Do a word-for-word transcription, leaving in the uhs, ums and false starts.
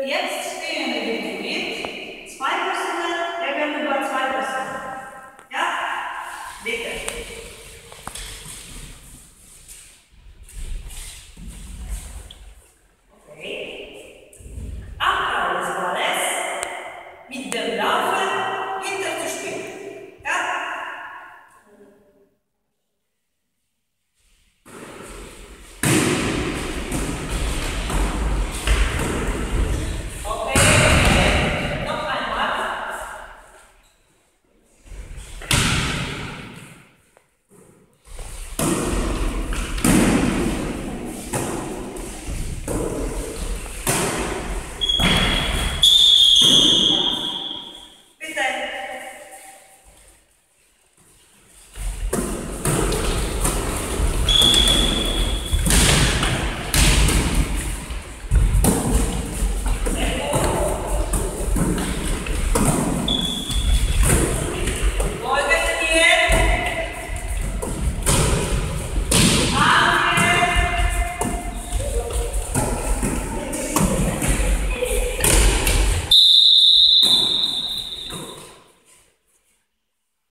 jetzt spielen wir den mit zwei Personen, der werden über zwei Personen. Ja? Bitte. Okay. Abgabe des Balles mit dem Laufen hinter zu spielen. Ja? You